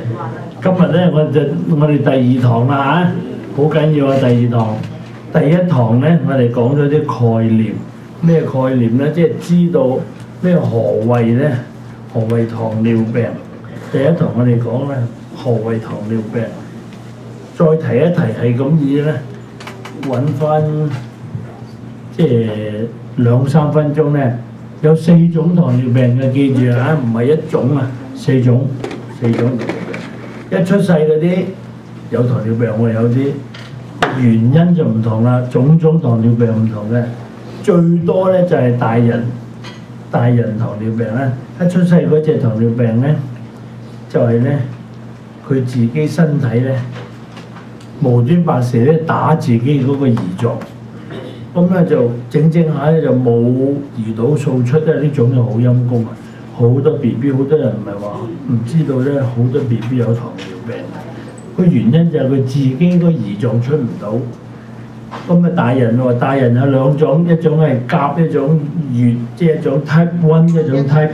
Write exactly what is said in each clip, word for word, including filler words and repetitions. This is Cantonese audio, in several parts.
今日咧，我就我哋第二堂啦嚇，好緊要啊！第二堂，第一堂咧，我哋講咗啲概念，咩概念咧？即係知道咩何謂咧？何謂糖尿病？第一堂我哋講咧，何謂糖尿病？再提一提係咁意咧，揾翻即係兩三分鐘咧，有四種糖尿病嘅，記住啊，唔係一種啊，四種，四種糖尿病。一出世嗰啲有糖尿病喎，有啲原因就唔同啦，種種糖尿病唔同嘅，最多咧就係大人，大人糖尿病咧，一出世嗰隻糖尿病咧，就係咧佢自己身體咧無端白事咧打自己嗰個胰臟，咁咧就整整下咧就冇胰島素出咧，呢種就好陰功啊！好多 B B 好多人唔係話唔知道咧，好多 B B 有糖尿病，個原因就係佢自己個胰臟出唔到。咁啊大人喎，大人有兩種，一種係甲，一種乙，即係一種 type one， 一種 type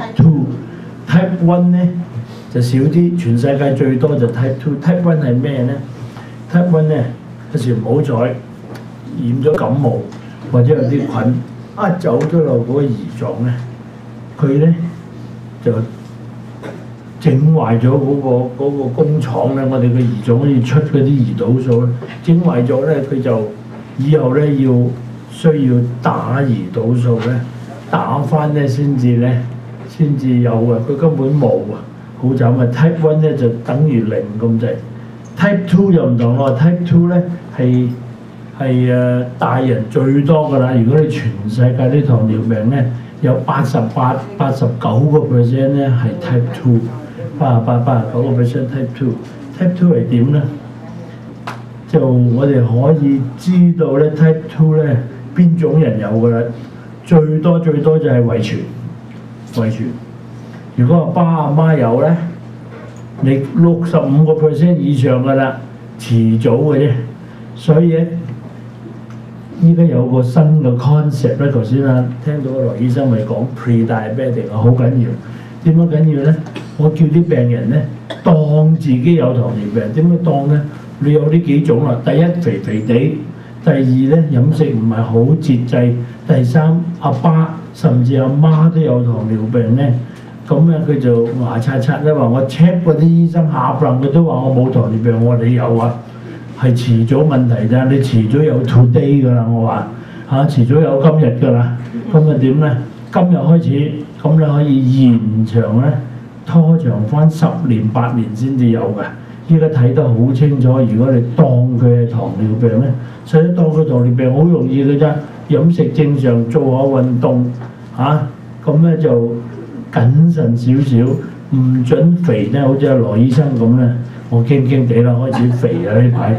two。type one 咧就少啲，全世界最多就 type two。type one 係咩咧 ？type one 咧有時唔好彩染咗感冒，或者有啲菌啊走咗落嗰個胰臟咧，佢咧就整壞咗嗰個嗰個工廠咧，我哋個胰臟可以出嗰啲胰島素咧，整壞咗咧，佢就以後咧要需要打胰島素咧，打返咧先至咧先至有啊，佢根本冇啊，好慘啊 ！Type one 咧就等於零咁滯 ，Type two 又唔同喎 ，Type two 咧係係誒大人最多㗎啦。如果你全世界啲糖尿病咧，有八十八、八十九個 percent 咧係 type two， 八十八、八十九個 percent type two。type two 係點咧？就我哋可以知道咧 type two 咧邊種人有㗎啦，最多最多就係遺傳，遺傳。如果阿爸阿媽有咧，你六十五個 percent 以上㗎啦，遲早嘅啫。所以咧，依家有個新嘅 concept 咧，頭先啊聽到羅醫生咪講 pre-diabetic 啊，好緊要。點樣緊要咧？我叫啲病人咧當自己有糖尿病，點樣當咧？你有呢幾種啦，第一肥肥地，第二咧飲食唔係好節制，第三阿爸甚至阿媽都有糖尿病咧，咁咧佢就牙刷刷咧話我 check 嗰啲醫生下唪佢都話我冇糖尿病，我話你有啊。係遲早問題咋，你遲早有 today 㗎啦，我話嚇、啊，遲早有今日㗎啦。咁啊點咧？今日開始，咁你可以延長咧，拖長翻十年八年先至有㗎。依家睇得好清楚，如果你當佢係糖尿病咧，所以當佢糖尿病好容易㗎咋，飲食正常，做下運動嚇，咁、啊、咧就謹慎少少，唔準肥咧，好似阿羅醫生咁咧。我驚驚地啦，開始肥啦呢排。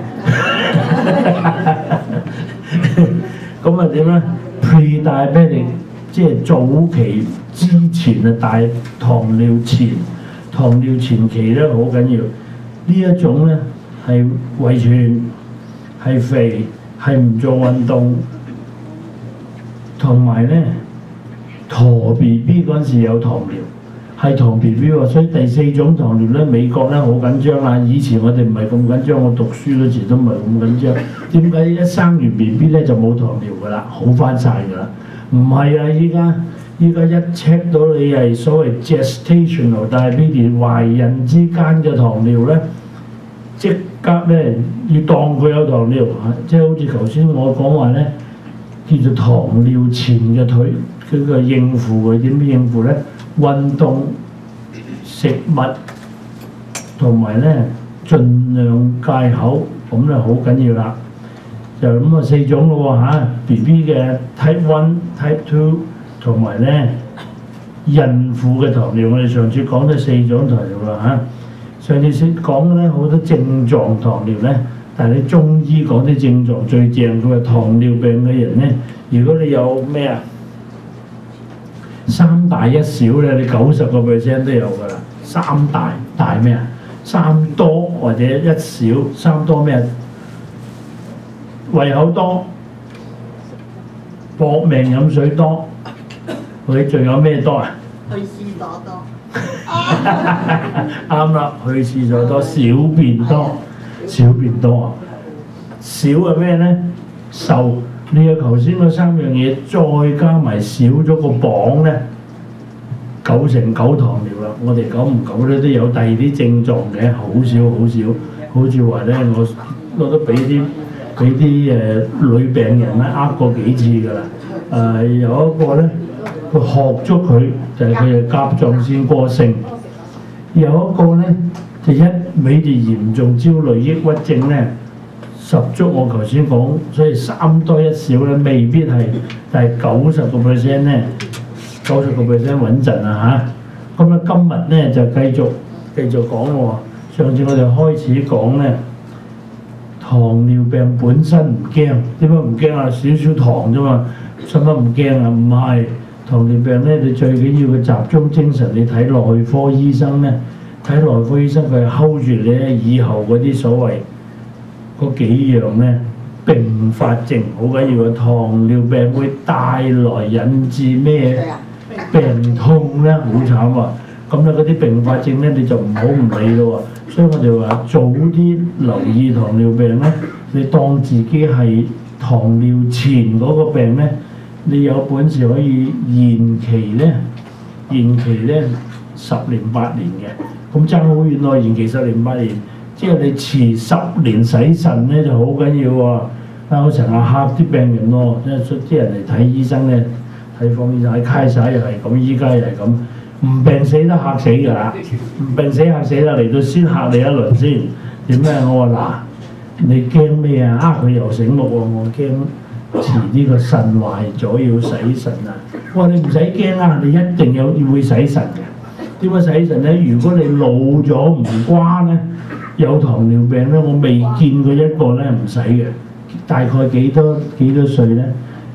咁啊點咧 ？Pre-diabetic 即係早期之前啊，大糖尿前，糖尿前期咧好緊要。呢一種咧係遺傳，係肥，係唔做運動，同埋咧陀 B B 嗰陣時有糖尿。係糖 B B 喎，所以第四種糖尿咧，美國咧好緊張啦。以前我哋唔係咁緊張，我讀書嗰時都唔係咁緊張。點解一生完 B B 咧就冇糖尿㗎啦，好翻晒㗎啦？唔係啊，依家依家一 check 到你係所謂 gestational diabetes 懷孕之間嘅糖尿咧，即刻咧要當佢有糖尿嚇，即係好似頭先我講話咧，叫做糖尿前嘅腿，佢個應付佢點樣應付咧？運動、食物同埋咧，盡量戒口，咁咧好緊要啦。就咁啊四種咯喎嚇 ，B B 嘅 type one、type two 同埋咧孕婦嘅糖尿，我哋上次講咗四種糖尿啦嚇。上次先講嘅咧好多症狀糖尿咧，但係你中醫講啲症狀最正，佢話糖尿病嘅人咧，如果你有咩啊？三大一小咧，你九十個 percent 都有㗎啦。三大大咩啊？三多或者一小，三多咩啊？胃口多，搏命飲水多，佢仲有咩多啊？ 去廁所多。 啱啦，去廁所多，小便多，小便多啊！少係咩咧？瘦。你有頭先嗰三樣嘢，再加埋少咗個磅咧，九成九糖尿啦。我哋久唔久咧都有第二啲症狀嘅，好少好少。好似話咧，我我都俾啲俾啲誒女病人咧呃過幾次㗎啦。誒、呃、有一個咧，佢學咗佢就係佢嘅甲狀腺過剩；有一個咧就一味就嚴重焦慮抑鬱症咧。十足我頭先講，所以三多一少咧，未必係，但係九十個 percent 咧，九十個 percent 穩陣啊嚇！咁啊，今日咧就繼續繼續講喎。上次我哋開始講咧，糖尿病本身唔驚，點解唔驚啊？少少糖啫嘛，使乜唔驚啊？唔係糖尿病咧，你最緊要嘅集中精神，你睇內科醫生咧，睇內科醫生佢係 hold 住你咧，以後嗰啲所謂。嗰幾樣咧併發症好緊要嘅，糖尿病會帶來引致咩病痛咧？好慘啊！咁咧嗰啲併發症咧你就唔好唔理咯喎。所以我哋話早啲留意糖尿病咧，你當自己係糖尿前嗰個病咧，你有本事可以延期咧，延期咧十年八年嘅，咁爭好遠咯，延期十年八年。即係你遲十年洗腎咧就好緊要喎，但我成日嚇啲病人咯，即係啲人嚟睇醫生咧，睇放醫生喺開晒又係咁，依家又係咁，唔病死都嚇死㗎啦，唔病死嚇死啦，嚟到先嚇你一輪先，點咧？我話嗱，你驚咩啊？啊佢又醒目喎，我驚遲啲個腎壞咗要洗腎啊！我話你唔使驚啊，你一定有會洗腎嘅。點解洗腎咧？如果你老咗唔瓜咧？有糖尿病咧，我未見過一個咧唔使嘅，大概幾多幾多歲咧？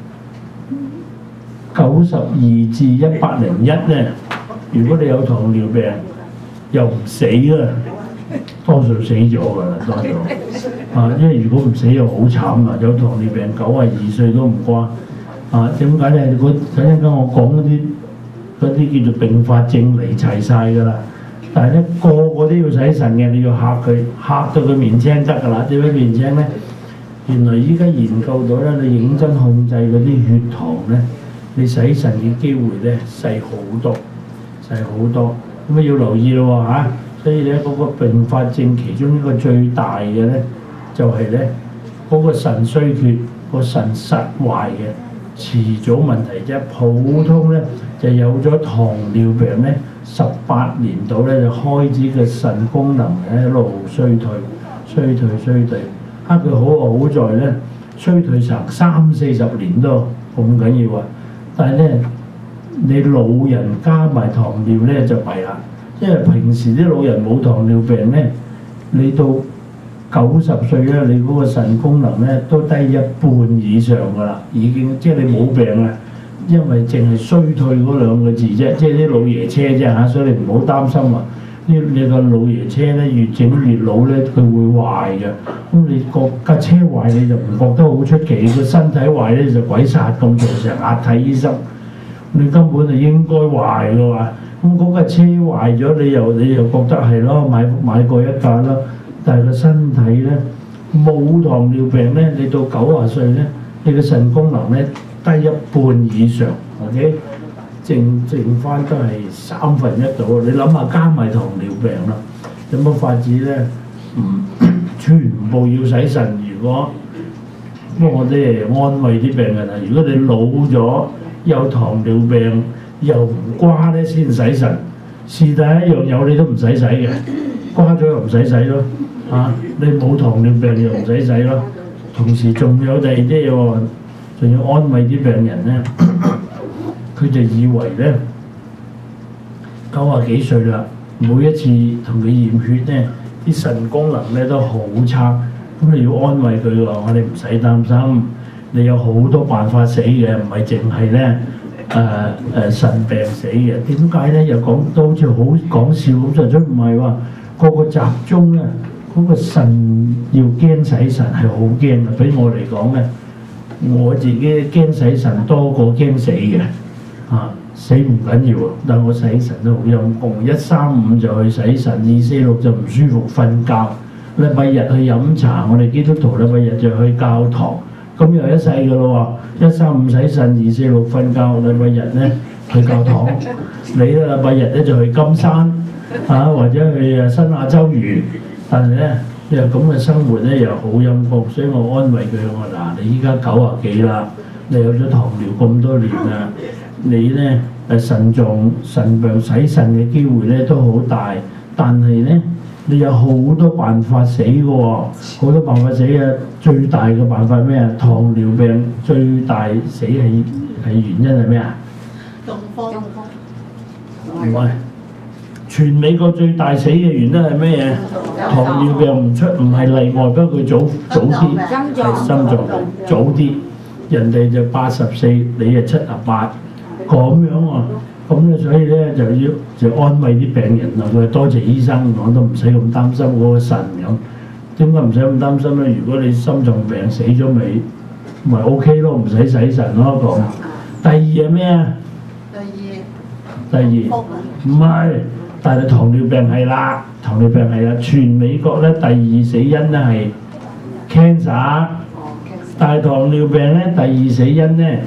九十二至一百零一咧。如果你有糖尿病又唔死啦，多數死咗㗎啦，多數啊，因為如果唔死又好慘啊！有糖尿病九啊二歲都唔瓜啊？點解咧？嗰陣間我講嗰啲嗰啲叫做併發症嚟齊晒㗎啦。但係咧，個個都要洗腎嘅，你要嚇佢，嚇到佢面青得㗎啦。點解面青咧？原來依家研究到咧，你認真控制嗰啲血糖咧，你洗腎嘅機會咧細好多，細好多。咁啊要留意咯喎嚇。所以咧嗰個併發症其中一個最大嘅咧，就係咧嗰個腎衰竭，個腎實壞嘅，遲早問題啫。普通咧就有咗糖尿病咧。十八年度咧就開始嘅腎功能咧一路衰退、衰退、衰退。啊，佢好好在咧，衰退成三四十年都咁緊要啊！但係咧，你老人加埋糖尿咧就弊啦，因為平時啲老人冇糖尿病咧，你到九十歲咧，你嗰個腎功能咧都低一半以上㗎啦，已經即係你冇病啦。因為淨係衰退嗰兩個字啫，即係啲老爺車啫嚇，所以你唔好擔心啊！呢你個老爺車咧越整越老咧，佢會壞嘅。咁你個架車壞你就唔覺得好出奇，個身體壞咧就鬼殺咁做，成日睇醫生。你根本就應該壞嘅話，咁嗰架車壞咗，你又你又覺得係咯，買買過一架咯。但係個身體咧冇糖尿病咧，你到九十歲咧，你個腎功能咧低一半以上 ，OK， 剩剩翻都係三分一度。你諗下加埋糖尿病啦，有乜法子咧？唔全部要洗腎。如果不過我哋安慰啲病人啊，如果你老咗有糖尿病又唔瓜咧，先洗腎。是但一樣有你都唔使洗嘅，瓜咗又唔使洗咯。啊，你冇糖尿病又唔使洗咯。同時仲有第二啲嘢喎。仲要安慰啲病人咧，佢就以為咧九啊幾歲啦，每一次同佢驗血咧，啲腎功能咧都好差，咁你要安慰佢話：我哋唔使擔心，你有好多辦法死嘅，唔係淨係咧誒誒腎病死嘅。點解咧？又講到好似好講笑咁，實在唔係話個個集中咧，嗰個腎要驚洗腎係好驚嘅。俾我嚟講咧。我自己驚洗腎多過驚死嘅，啊！ 死唔緊要啊，但係我洗腎都好陰功，一三五就去洗腎，二四六就唔舒服瞓覺，禮拜日去飲茶，我哋基督徒禮拜日就去教堂，咁又一世噶咯喎，一三五洗腎，二四六瞓覺，禮拜日咧去教堂，你咧禮拜日咧就去金山啊，或者去新亞洲園，但係咧又咁嘅生活咧又好陰功，所以我安慰佢我話嗱，你依家九啊幾啦，你有咗糖尿咁多年啦。你咧誒腎臟腎病洗腎嘅機會咧都好大，但係咧你有好多辦法死嘅喎，好多辦法死嘅，最大嘅辦法咩啊？糖尿病最大死係係原因係咩啊？ 中風。中風。 唔係，全美國最大死嘅原因係咩嘢？糖尿病唔出唔係例外，不過佢早早啲係心臟病早啲，人哋就八十四，你就七十八。咁樣喎，咁咧所以咧就要就安慰啲病人啊！佢多謝醫生，我都唔使咁擔心嗰個腎咁。點解唔使咁擔心咧？如果你心臟病死咗咪咪 O K 咯，唔使洗腎咯講。第二係咩啊？第二。第二。唔係，但係糖尿病係啦，糖尿病係啦，全美國咧第二死因咧係 cancer， 但係糖尿病咧第二死因咧。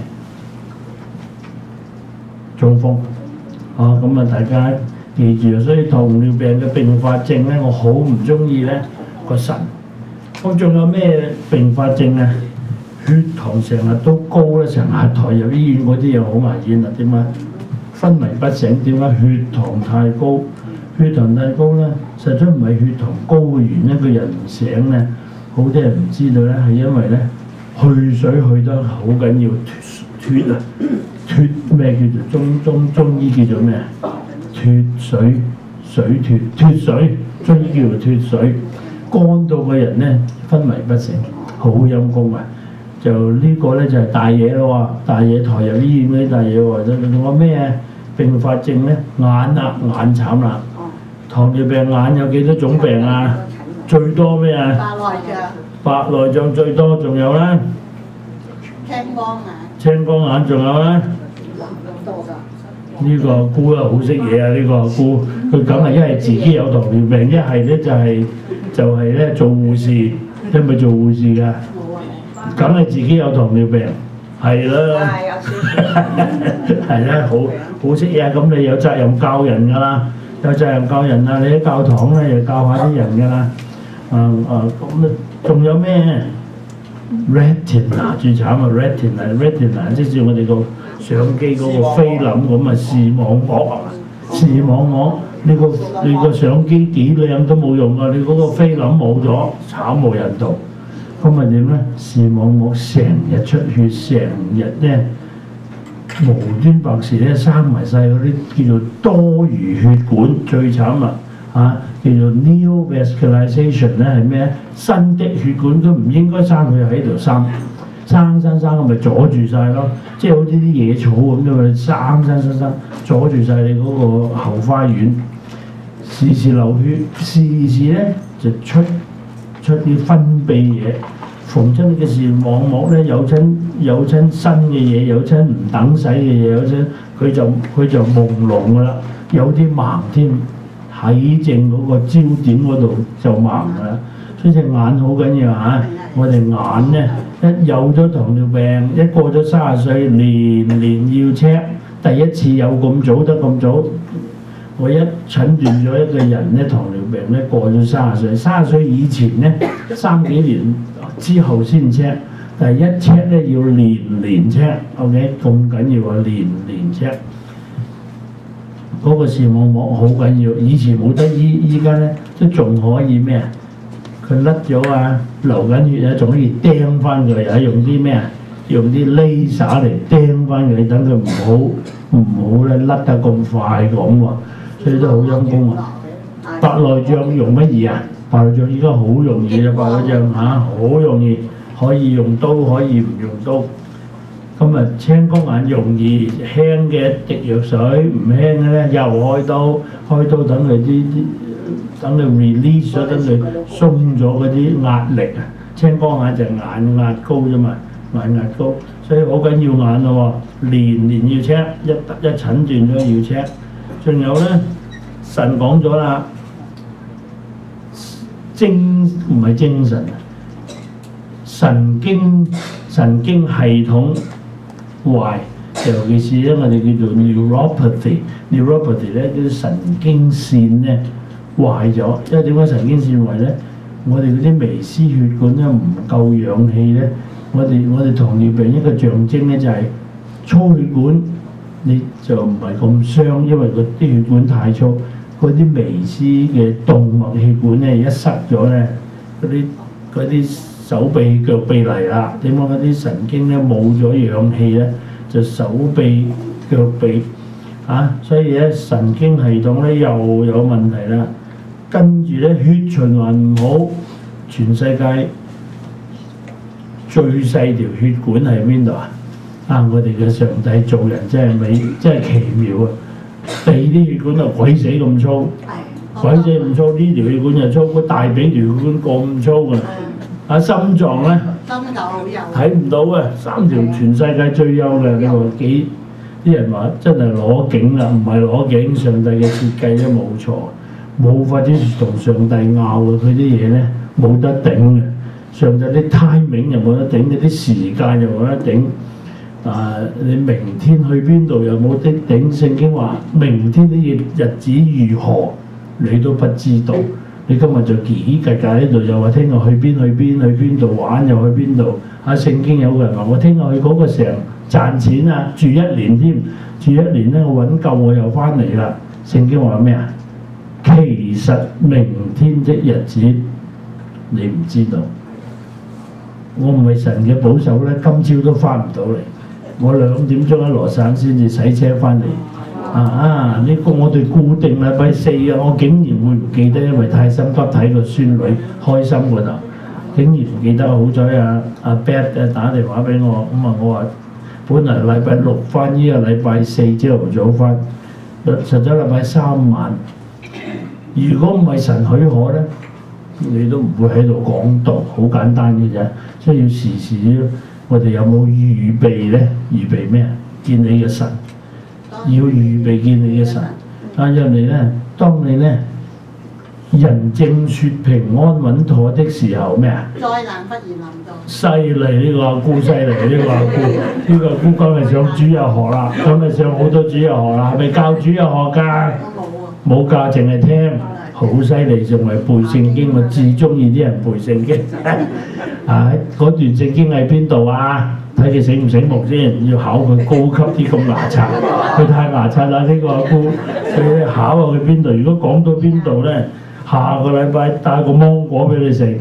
中風，啊咁啊大家記住啊，所以糖尿病嘅併發症咧，我好唔中意咧個腎。咁仲有咩併發症啊？血糖成日都高咧，成日抬入醫院嗰啲又好危險啦。點解？昏迷不醒，點解？血糖太高，血糖太高咧，實在唔係血糖高嘅原因，個人唔醒咧，好多人唔知道咧，係因為咧去水去得好緊要，脫脫啊！脫咩叫做中中中醫叫做咩啊？脫水水脫脫水，中醫叫做脫水，乾到個人咧昏迷不醒，好陰功啊！就呢個咧就係大嘢咯喎，大嘢抬入醫院嗰啲大嘢喎，仲有咩併發症咧？眼啊眼慘啦！糖尿病眼有幾多種病啊？最多咩啊？白內障。白內障最多，仲有咧？青光眼。青光眼仲有咧？呢個姑啊好識嘢啊！呢、這個姑佢梗係一係自己有糖尿病，一係咧就係、是、就係、是、咧做護士，係咪做護士㗎？梗係自己有糖尿病，係啦，係啦，好好識嘢，咁你有責任教人㗎啦，有責任教人啊！你喺教堂咧又教下啲人㗎啦，啊啊咁咧，仲有咩 ？Retina 最慘啊 ！Retina retina 即係我哋個相機嗰個菲林咁啊，視網膜啊，視網膜你個你個相機幾靚都冇用啊！你嗰個菲林冇咗，慘無人道。咁咪點咧？視網膜成日出血，成日咧無端白事咧生埋晒嗰啲叫做多餘血管，最慘啦嚇！叫做 new vascularization 咧係咩？新的血管都唔應該生佢喺度生，生生生咁咪阻住晒咯，即係好似啲野草咁樣咪生生生生阻住晒你嗰個後花園，時時流血，時時咧就出出啲分泌嘢。逢親嘅視網膜咧有親有親新嘅嘢，有親唔等使嘅嘢，有親佢就佢就朦朧噶啦，有啲盲添，睇正嗰個焦點嗰度就盲噶啦。所以隻眼好緊要嚇，我哋眼咧一有咗糖尿病，一過咗三十歲，年年要 check，第一次有咁早得咁早。我一診斷咗一個人咧糖尿病咧過咗三十歲，三十歲以前咧三幾年之後先 check，但係一 check 咧要年年 check，OK 咁緊要啊，年年 check。嗰個視網膜好緊要，以前冇得醫，依家咧都仲可以咩啊？佢甩咗啊，流緊血啊，仲可以釘翻佢啊！用啲咩啊？用啲 laser 嚟釘翻佢，等佢唔好唔好咧甩得咁快咁喎。所以都好陰功啊！白內障用乜嘢啊？白內障依家好容易啊！白內障嚇好容易，可以用刀，可以唔用刀。咁啊，青光眼容易輕嘅滴藥水，唔輕嘅咧又開刀，開刀等佢啲啲，等佢 release 咗，等佢鬆咗嗰啲壓力啊！青光眼就眼壓高啫嘛，眼壓高，所以。 所以好緊要眼咯喎，年年要 check， 一一診斷咗要 check。仲有咧，神講咗啦，精唔係精神，神經神經系統壞，尤其是咧我哋叫做 neuropathy，neuropathy 咧啲神經線咧壞咗，因為點解神經線壞咧？我哋嗰啲微絲血管咧唔夠氧氣咧，我哋我哋糖尿病一個象徵咧就係粗血管，你就唔係咁傷，因為嗰啲血管太粗，嗰啲微絲嘅動脈血管咧一塞咗咧，嗰啲嗰啲手臂腳臂嚟啦，點解嗰啲神經咧冇咗氧氣咧，就手臂腳臂啊，所以咧神經系統咧又有問題啦。跟住咧血循環唔好，全世界最細條血管係邊度啊？啊！我哋嘅上帝做人真係美，真係奇妙啊！地啲血管就鬼死咁粗，鬼死咁粗，呢條血管就粗，個大髀條血管咁粗㗎。啊，心臟咧， 心就好幼， 睇唔到啊！三條全世界最幼嘅，你話幾？啲人話真係攞景啦，唔係攞景，上帝嘅設計都冇錯。冇法子同上帝拗嘅，佢啲嘢咧冇得頂嘅。上帝啲 timing 又冇得頂，你啲時間又冇得頂。啊，你明天去邊度又冇得頂。聖經話明天啲日子如何，你都不知道。你今日就嘰嘰格格喺度，又話聽日去邊去邊去邊度玩，又去邊度。啊，聖經有個人話我聽日去嗰個城賺錢啊，住一年添，住一年咧我揾夠我又翻嚟啦。聖經話咩啊？其實明天的日子你唔知道，我唔係神嘅保守咧，今朝都翻唔到嚟。我兩點鐘喺羅省先至洗車翻嚟。啊啊！呢個我哋固定禮拜四啊，我竟然會唔記得，因為太心急睇個孫女開心嗰度，竟然唔記得。好彩啊阿 Bet 打電話俾我，咁啊我話本來禮拜六翻，呢個禮拜四朝頭早翻，實在禮拜三晚。如果唔係神許可咧，你都唔會喺度講道，好簡單嘅啫。所以要時時我哋有冇預備咧？預備咩啊？見你嘅神，要預備見你嘅神。啊，因為咧，當你咧人正説平安穩妥的時候，咩啊？ 災難忽然臨到。犀利，呢個阿姑犀利，呢個阿姑，呢個阿姑今日上主日學啦，今日上好多主日學啦，係咪教主日學㗎？冇教，淨係聽，好犀利，仲係背聖經。我至中意啲人背聖經。啊，嗰段聖經喺邊度啊？睇佢醒唔醒目先，要考佢高級啲咁牙刷，佢太牙刷啦！呢個阿姑，佢考下佢邊度？如果講到邊度咧，下個禮拜帶個芒果俾你食。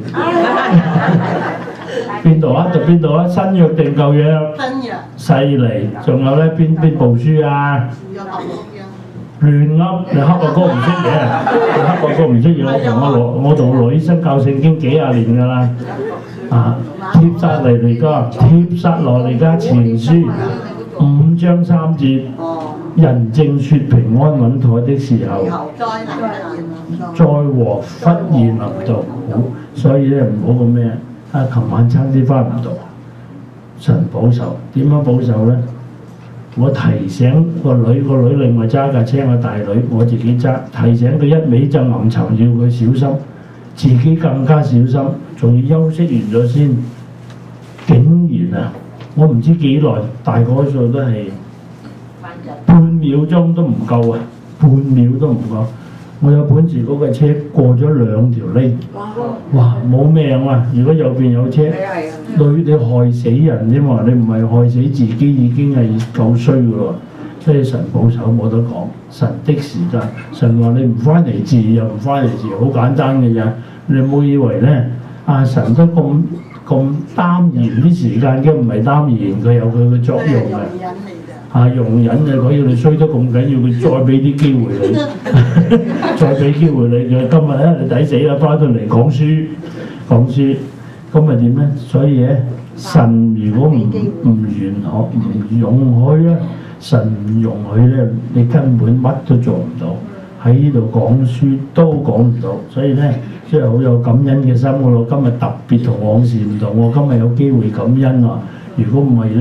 邊度啊？讀邊度啊？新約定舊約？ 新約。 犀利，仲有咧邊邊部書啊？亂噏，你黑個哥唔識嘅，你黑個哥唔識嘢。我同我羅，我同我羅醫生教聖經幾廿年㗎啦。啊，帖撒羅尼迦，帖撒羅尼迦前書五章三節，人正説平安穩妥的時候，災禍忽然臨到。好，所以咧唔好咁咩啊！琴晚差啲翻唔到，神保守，點樣保守咧？我提醒個女，個女另外揸架車，我大女我自己揸，提醒佢一味就吟沉，要佢小心，自己更加小心，仲要休息完咗先。竟然啊，我唔知幾耐，大概數都係半秒鐘都唔夠啊，半秒都唔夠。我有本事嗰架車過咗兩條呢，哇冇命啊！如果右邊有車，女你害死人啫嘛，你唔係害死自己已經係夠衰㗎喎。所以神保守冇得講，神的時間，神話你唔翻嚟治又唔翻嚟治，好簡單嘅啫。你唔好以為咧，阿神都咁咁擔延啲時間嘅，唔係擔延，佢有佢嘅作用嘅。啊，容忍嘅，佢要你衰得咁緊要，佢再俾啲機會你，再俾機會你嘅。今日咧你抵死啦，翻到嚟講書講書，咁咪點咧？所以咧，神如果唔唔允許唔容許咧，神唔容許咧，你根本乜都做唔到，喺呢度講書都講唔到。所以咧，即係好有感恩嘅心。我今日特別同往時唔同，我今日有機會感恩啊！如果唔係咧，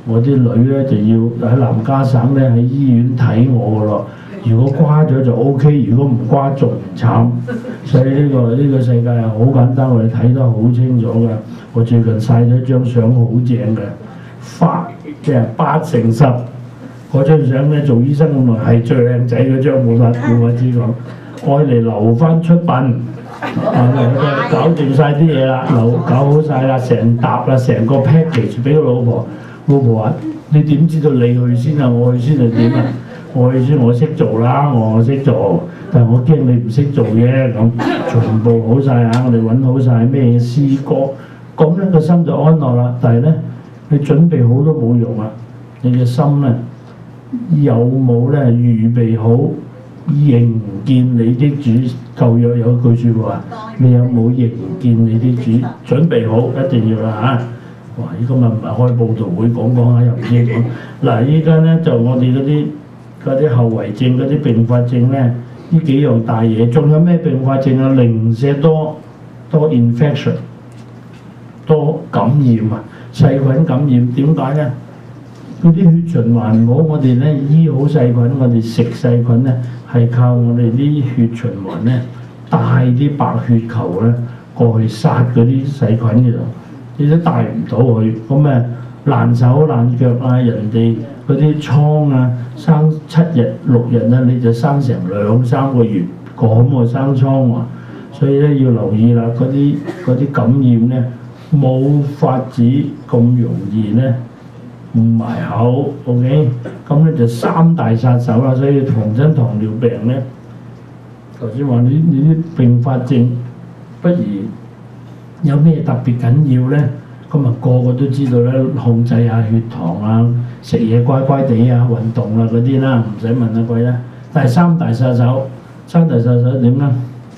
我啲女咧就要喺南家省咧喺醫院睇我噶咯。如果瓜咗就 O K， 如果唔瓜仲慘。所以呢、呢個呢、呢個世界係好簡單，我哋睇得好清楚㗎。我最近晒咗張相好正嘅，花即係八成十嗰張相咧，做醫生咁耐係最靚仔嗰張，冇法冇法子講。愛嚟留翻出品，啊搞掂晒啲嘢啦，留搞好晒啦，成沓啦，成個 package 俾個老婆。老婆話：你點知道你去先啊？我去先係點啊？我去先我識做啦，我識做，但係我驚你唔識做嘅咁，全部好晒啊！我哋揾好晒咩詩歌，咁咧個心就安樂啦。但係咧，你準備好都冇用啊！你嘅心咧有冇咧預備好迎見你的主？舊約有句説話，你有冇迎見你的主？準備好一定要啦嚇！哇！依今日唔係開報道會講講下又唔知講。嗱，依家咧就我哋嗰啲。嗰啲後遺症、嗰啲併發症咧，呢幾樣大嘢，仲有咩併發症啊？零舍多多 infection， 多感染啊，細菌感染。點解咧？嗰啲血循環唔好，我哋咧醫好細菌，我哋食細菌咧係靠我哋啲血循環咧帶啲白血球咧過去殺嗰啲細菌嘅，你都帶唔到去，咁誒爛手爛腳啊，人哋嗰啲瘡啊，生七日六日咧，你就生成兩三個月，咁喎生瘡喎，所以咧要留意啦，嗰啲嗰啲感染咧冇法子咁容易咧唔埋口 ，OK， 咁咧就三大殺手啦，所以逢親糖尿病咧，頭先話你你啲併發症，不如有咩特別緊要咧？咁啊個個都知道咧，控制下血糖啊，食嘢乖乖地啊，運動啊嗰啲啦，唔使問阿貴啦。但係三大殺手，三大殺手點咧？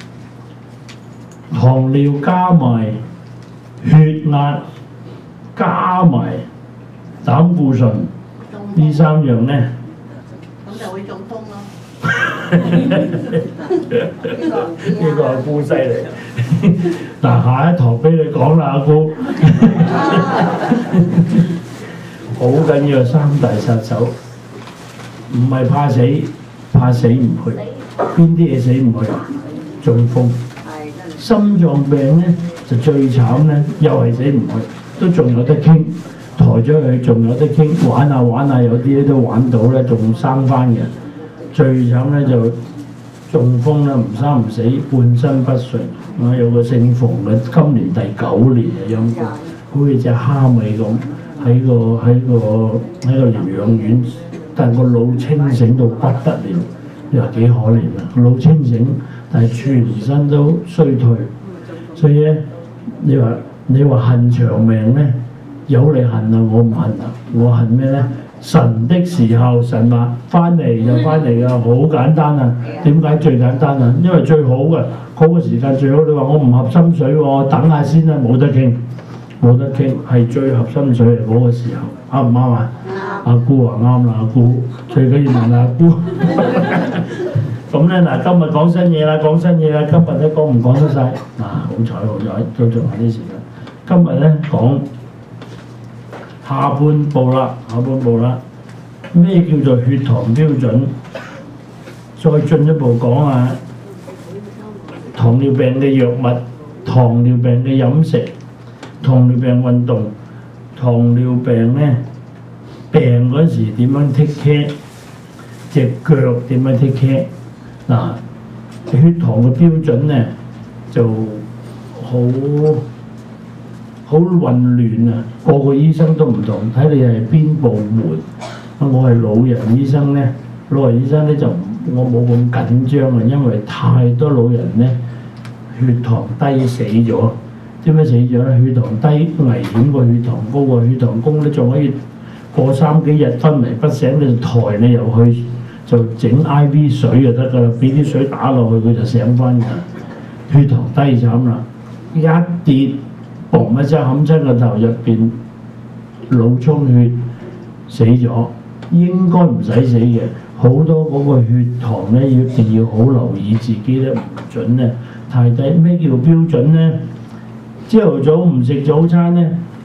糖尿加埋血壓加埋膽固醇呢三樣咧， 咁就會中風咯。 呢個阿姑犀利。嗱，下一堂俾你講啦，阿姑。好緊要三大殺手，唔係怕死，怕死唔去。邊啲嘢死唔去？中風。心臟病咧就最慘咧，又係死唔去，都仲有得傾，抬咗佢仲有得傾，玩下玩下，有啲咧都玩到咧，仲生翻嘅。最慘咧就中風啦，唔生唔死，半身不遂。我有個姓馮嘅，今年第九年啊，陰公，好似隻蝦尾咁，喺個喺個喺個療養院，但係個腦清醒到不得了，你話幾可憐啊！腦清醒，但係全身都衰退，所以咧，你話你話恨長命咧，有你恨啊，我唔恨啊，我恨咩咧？神的時候，神話翻嚟就翻嚟㗎，好簡單啊！點解最簡單啊？因為最好嘅嗰、嗰個時間最好。你話我唔合心水喎，等下先啦，冇得傾，冇得傾，係最合心水嗰個時候，啱唔啱啊？阿姑話啱啦，阿姑最緊要問阿姑。咁咧嗱，今日講新嘢啦，講新嘢啦，今日咧講唔講得晒？嗱、啊，好彩好彩，都仲有啲時間。今日咧講下半部啦，下半部啦。咩叫做血糖標準？再進一步講下糖尿病嘅藥物、糖尿病嘅飲食、糖尿病運動、糖尿病咧病嗰時點樣 take care， 隻腳點樣 take care。嗱，血糖嘅標準咧就好好混亂啊！個個醫生都唔同，睇你係邊部門。我係老人醫生咧，老人醫生咧就我冇咁緊張啊，因為太多老人咧血糖低死咗。點解死咗咧？血糖低危險過血糖高喎，血糖高咧仲可以過三幾日昏迷不醒，你就抬你入去就整 I V 水就得㗎啦，俾啲水打落去佢就醒翻㗎。血糖低慘啦，一跌嘣一聲冚親個頭入邊腦充血死咗。應該唔使死嘅，好多嗰個血糖咧，一定要好留意自己咧，唔準咧太低。咩叫標準咧？朝頭早唔食早餐咧，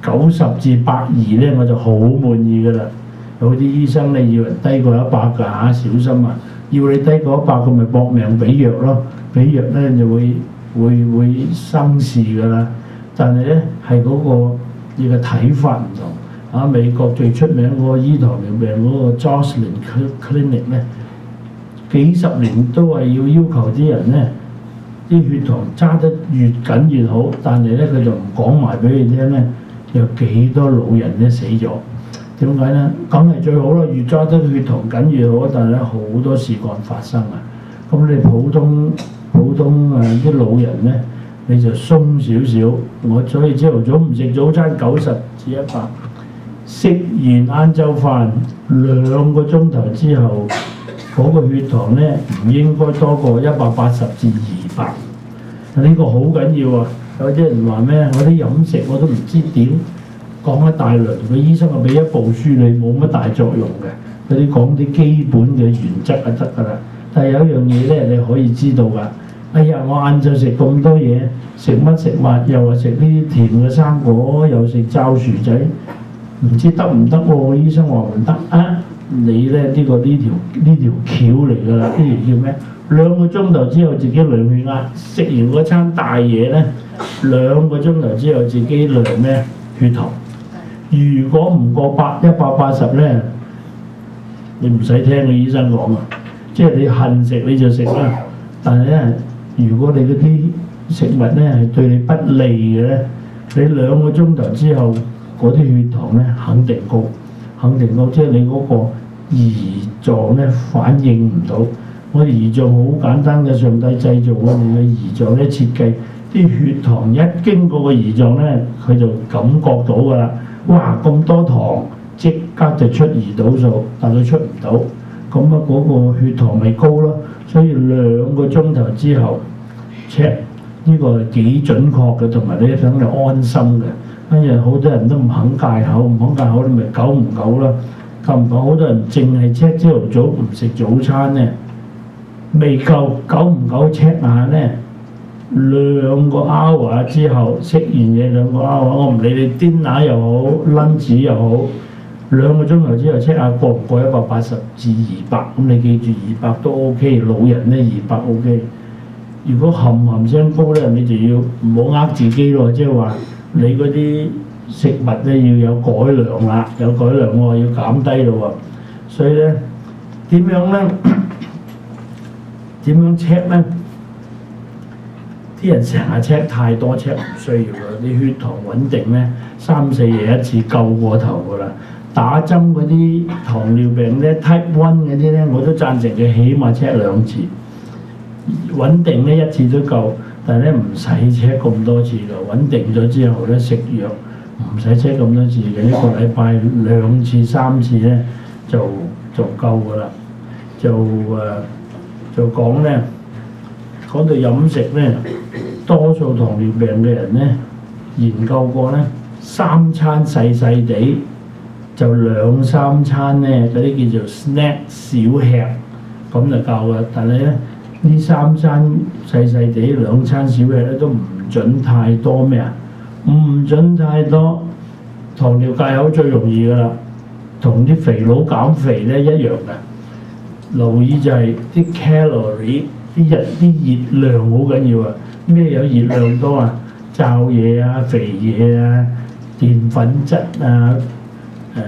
九十至百二咧，我就好滿意㗎啦。有啲醫生咧要人低過一百㗎嚇，小心啊！要你低過一百，佢咪搏命俾藥咯，俾藥咧就會會會生事㗎啦。但係咧係嗰個你嘅睇法唔同啊！美國最出名嗰個醫糖尿病嗰個 Joslin Clinic 咧，幾十年都係要要求啲人咧啲血糖揸得越緊越好，但係咧佢就唔講埋俾你聽咧，有幾多老人咧死咗。點解咧？梗係最好啦，越揸得血糖緊越好，但係咧好多事幹發生啊！咁你普通普通誒啲老人咧，你就鬆少少。我所以朝頭早唔食早餐九十至一百，食完晏晝飯兩個鐘頭之後，嗰、那個血糖咧唔應該多過一百八十至二百。呢個好緊要啊！有啲人話咩？我啲飲食我都唔知點。講一大輪，個醫生就俾一部書你，冇乜大作用嘅。嗰啲講啲基本嘅原則就得㗎啦。但係有一樣嘢咧，你可以知道㗎。哎呀，我晏晝食咁多嘢，食乜食物，又話食呢啲甜嘅生果，又食罩薯仔，唔知得唔得喎？醫生話唔得啊！你咧呢、呢個呢條呢條橋嚟㗎啦，呢條叫咩？兩個鐘頭之後自己量血壓，食完嗰餐大嘢咧，兩個鐘頭之後自己量咩血糖。如果唔過百一百八十咧，你唔使聽個醫生講啊，即係你恨食你就食啦。但係咧，如果你嗰啲食物咧係對你不利嘅咧，你兩個鐘頭之後嗰啲血糖咧肯定高，肯定高，即係你嗰個胰臟咧反應唔到。我哋胰臟好簡單嘅，上帝製造我哋嘅胰臟咧設計，啲血糖一經過個胰臟咧，佢就感覺到㗎啦。哇！咁多糖，即刻就出胰島素，但佢出唔到，咁啊嗰個血糖咪高咯。所以兩個鐘頭之後 check 呢個係幾準確嘅，同埋你等你安心嘅。跟住好多人都唔肯戒口，唔肯戒口，你咪久唔久啦。夠唔夠？好多人淨係 check 朝頭早唔食早餐咧，未夠久唔久 check 下咧。兩個 hour 之後食完嘢兩個 hour，我唔理你 dinner 又好 lunch 又好，兩個鐘頭之後 check 下過唔過一百八十至二百，咁你記住二百都 OK， 老人咧二百 OK。如果冚冚聲高咧，你就要唔好呃自己咯，即係話你嗰啲食物咧要有改良啦，有改良喎，要減低咯喎。所以咧點樣咧？點樣 check 咧？啲人成日 check 太多 check 唔需要㗎，啲血糖穩定咧，三四日一次夠過頭㗎啦。打針嗰啲糖尿病咧 type one 嗰啲咧，我都贊成佢起碼 check 兩次，穩定咧一次都夠，但係咧唔使 check 咁多次㗎。穩定咗之後咧食藥唔使 check 咁多次嘅，一個禮拜兩次三次咧就就夠㗎啦。就誒、呃、就講咧。講到飲食咧，多數糖尿病嘅人咧，研究過咧，三餐細細地，就兩三餐咧，嗰啲叫做 snack 小吃，咁就夠啦。但係咧，呢三餐細細地兩餐小吃咧，都唔準太多咩啊？唔準太多。糖尿戒口最容易噶啦，同啲肥佬減肥咧一樣嘅。留意就係啲 calorie。啲人啲熱量好緊要啊！咩有熱量多啊？罩嘢啊、肥嘢啊、澱粉質啊、誒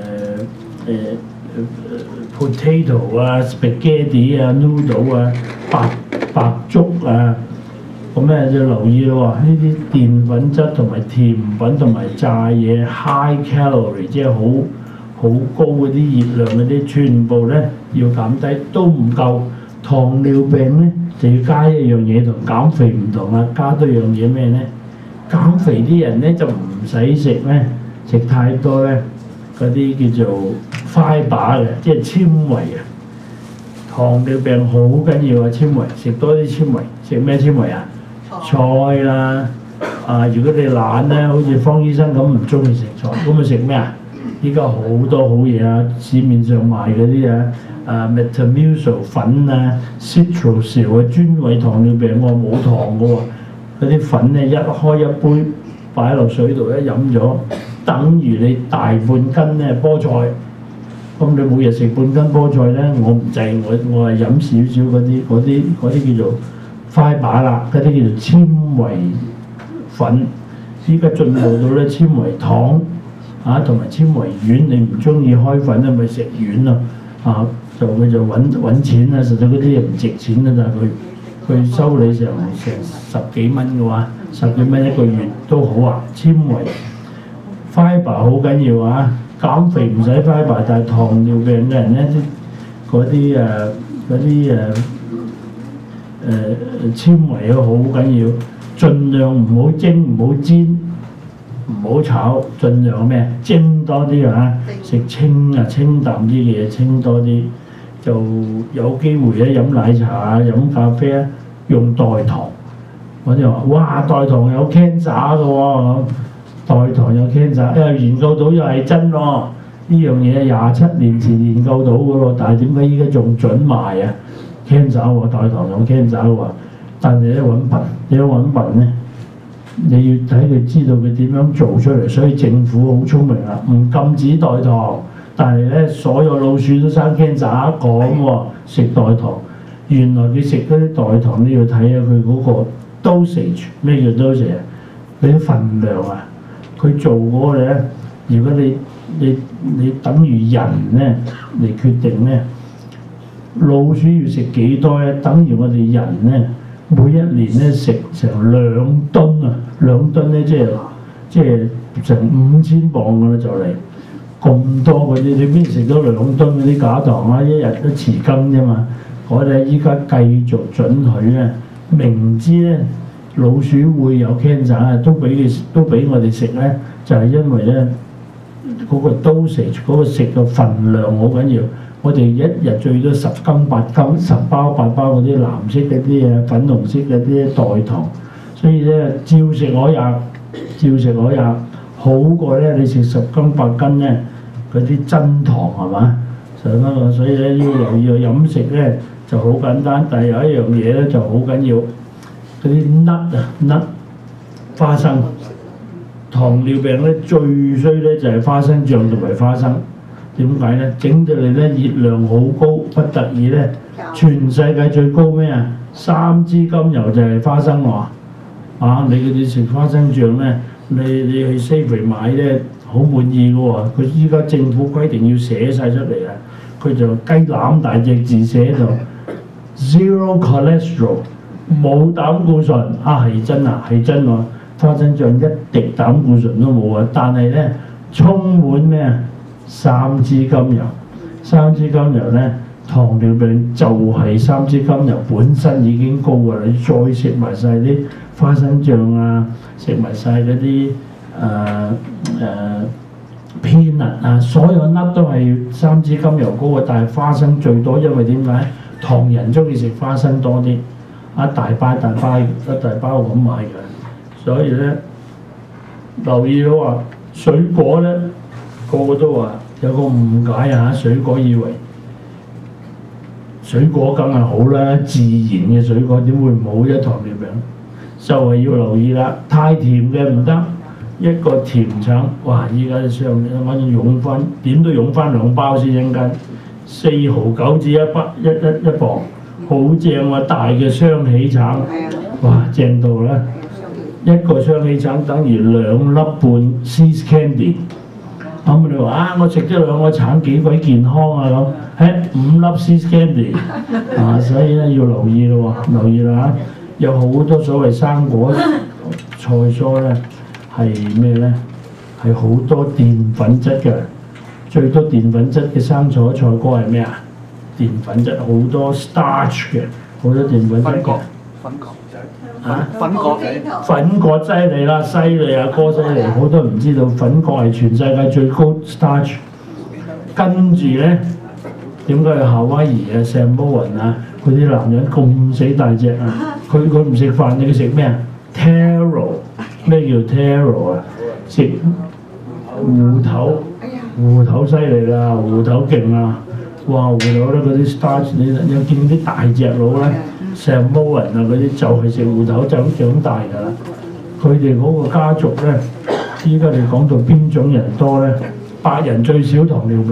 誒 potato 啊、spaghetti 啊、noodle 啊、白白粥啊，咁咧就留意咯喎！呢啲澱粉質同埋甜品同埋炸嘢 high calorie， 即係好好高嗰啲熱量嗰啲，全部咧要減低，都唔夠。糖尿病咧就要加一樣嘢，同減肥唔同啦，加多樣嘢咩咧？減肥啲人咧就唔使食咧，食太多咧嗰啲叫做 fibre 嘅，即係纖維啊。糖尿病好緊要啊，纖維，食多啲纖維。食咩纖維啊？菜啦，啊如果你懶咧，好似方醫生咁唔中意食菜，咁咪食咩啊？依家好多好嘢啊，市面上賣嗰啲啊。啊 Metamucil 粉啊 Citrusal 啊，專為糖尿病喎，冇糖嘅喎，嗰啲粉咧一開一杯擺落水度一飲咗， 等於你大半斤咧菠菜。咁你每日食半斤菠菜咧，我唔制，我我係飲少少嗰啲嗰啲嗰啲叫做fibre啦，嗰啲叫做纖維粉。依家進步到咧纖維糖啊，同埋纖維丸，你唔中意開粉咧，咪食丸咯啊！就佢就揾揾錢啦，實在嗰啲嘢唔值錢啦，但係佢佢收你成成十幾蚊嘅話，十幾蚊一個月都好啊！纖維 fibre 好緊要啊！減肥唔使 fibre，但係糖尿病嘅人咧，啲嗰啲誒嗰啲誒誒纖維啊好緊要，盡量唔好蒸，唔好煎，唔好炒，盡量咩蒸多啲啊！食清啊清淡啲嘅嘢，清多啲，就有機會咧飲奶茶啊、飲咖啡啊，用代糖。我哋話：哇，代糖有 cancer 嘅喎。代糖有 cancer，又研究到又係真喎，呢樣嘢廿七年前研究到嘅喎，但係點解依家仲準賣啊 ？cancer 喎，代糖有 cancer 喎，但係咧揾笨，你揾笨咧，你要睇佢知道佢點樣做出嚟，所以政府好聰明啦，唔禁止代糖，但係咧所有老鼠都生 cancer 講喎，食代糖，原來佢食嗰啲代糖你要睇下佢嗰個 dosage， 咩叫 dosage 啊？嗰啲份量啊！佢做嗰個咧，如果你你你等於人咧嚟決定咧，老鼠要食幾多咧？等於我哋人咧，每一年咧食成兩噸啊，兩噸咧即係即係成五千磅噶啦就嚟，咁多嗰啲你邊食到兩噸嗰啲假糖啊？一日都匙羹啫嘛，我哋依家繼續准許咧，明知咧。老鼠會有 cancer 啊，都俾佢都俾我哋食咧，就係、是、因為咧嗰、那個 dosage 嗰個食嘅份量好緊要。我哋一日最多十斤八斤，十包八包嗰啲藍色嗰啲啊，粉紅色嗰啲代糖，所以咧照食可也，照食可也好過咧你食十斤八斤咧嗰啲真糖係嘛？就咁啊，所以咧要留意個飲食咧就好簡單，但係有一樣嘢咧就好緊要。嗰啲 nut 啊 nut 花生，糖尿病咧最衰咧就係花生醬同埋花生。點解咧？整到你咧熱量好高，不得已咧，全世界最高咩啊？三支甘油就係花生喎。啊，你嗰啲食花生醬咧，你你去 Safeway 買咧好滿意嘅喎。佢依家政府規定要寫晒出嚟啊，佢就雞腩大隻字寫喺度 zero cholesterol。冇膽固醇啊，係真啊，係真喎！花生醬一滴膽固醇都冇啊，但係咧充滿咩啊？三支甘油，三支甘油咧，糖尿病就係三支甘油本身已經高㗎啦，你再食埋晒啲花生醬啊，食埋晒嗰啲誒誒 peanut 啊，所有 nut 都係三支甘油高嘅，但係花生最多，因為點解？唐人中意食花生多啲。一大包大包一大包咁買嘅，所以咧留意到話水果咧，個個都話有個誤解啊！水果以為水果梗係好啦，自然嘅水果點會唔好啫？糖尿病就係要留意啦，太甜嘅唔得，一個甜橙，哇！依家上我用翻點都用翻兩包先應間，四毫九至一包一一一磅。好正啊！大嘅雙喜橙，哇，正到啦！一個雙喜橙等於兩粒半 See's Candy。咁你話啊，我食咗兩個橙幾鬼健康啊咁，係五粒 See's Candy 啊！所以咧要留意咯喎，留意啦嚇！有好多所謂生果菜蔬咧係咩咧？係好多澱粉質嘅，最多澱粉質嘅生菜菜果係咩啊？澱粉質好多 starch 嘅，好多澱粉質嘅。 粉角仔啊！ 粉角仔。 粉角犀利啦，犀利啊，哥犀利！好多人唔知道粉角係全世界最高 starch。跟住咧，點解夏威夷啊、Samoan啊嗰啲男人咁死大隻啊？佢佢唔食飯，你佢食咩啊 ？taro 咩叫 taro 啊？食芋頭，芋頭犀利啦，芋頭勁啊！哇！芋頭咧嗰啲 starch，你有見啲大隻佬咧 Samoan 啊嗰啲就係食芋頭長長大㗎啦。佢哋嗰個家族咧， 依家你講到邊種人多咧？白人最少糖尿病，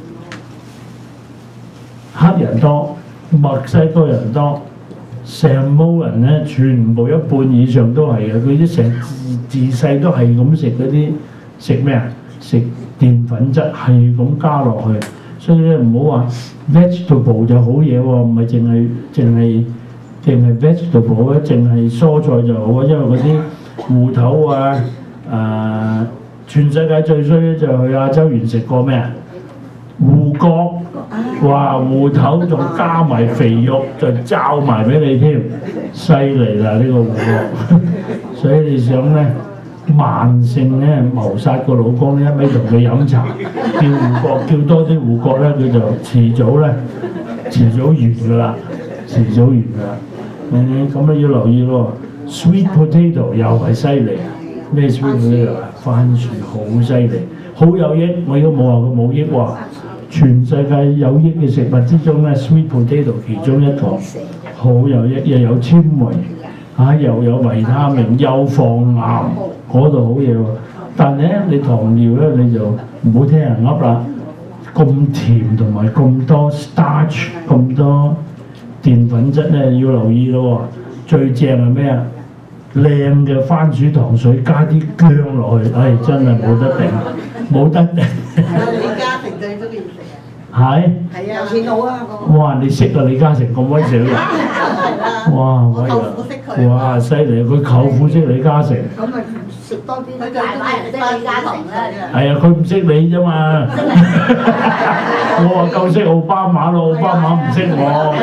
黑人多，墨西哥人多，成毛人咧全部一半以上都係嘅。佢啲成自自細都係咁食嗰啲食咩啊？食澱粉質係咁加落去，所以咧唔好話 vegetable 就好嘢喎，唔係淨係淨係淨係 vegetable 咧，淨係蔬菜就好啊，因為嗰啲芋頭啊，誒、呃、全世界最衰咧就係去亞洲園食過咩啊？芋角，哇！芋頭仲加埋肥肉，就罩埋俾你添，犀利啦呢個芋角，所以你想咧？慢性咧謀殺個老公咧，一味同佢飲茶，叫芋角，叫多啲芋角咧，佢就遲早咧，遲早完㗎啦，遲早完㗎啦。嗯，咁你要留意咯 ，sweet potato 又係犀利，咩 sweet potato 啊？番薯好犀利，好有益。我亦都冇話佢冇益喎。全世界有益嘅食物之中咧 ，sweet potato 其中一個好有益，又有纖維，啊又有維他命，又防癌。嗰度好嘢喎，但係咧你糖尿咧你就唔好聽人噏啦，咁甜同埋咁多 starch 咁多澱粉質咧要留意咯喎，最正係咩啊？靚嘅番薯糖水加啲薑落去，唉、哎、真係冇得頂，冇得頂。 李嘉誠最中意食啊！ 係係啊，有錢佬啊！ 哇！你識啊李嘉誠咁威水嘅，哇威啊！哇犀利！佢舅父識李嘉誠。 咁咪食多啲，佢大把人識李嘉誠啦。 係啊，佢唔識你啫嘛。我話夠識奧巴馬咯，奧巴馬唔識我。